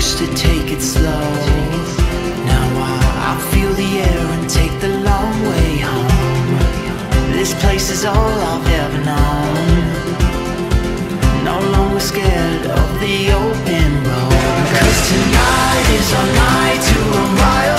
used to take it slow. Now I feel the air and take the long way home. This place is all I've ever known. No longer scared of the open road, 'cause tonight is our night to run wild.